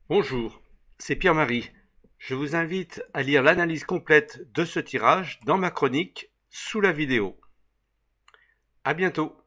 Bonjour, c'est Pierre-Marie. Je vous invite à lire l'analyse complète de ce tirage dans ma chronique sous la vidéo. À bientôt.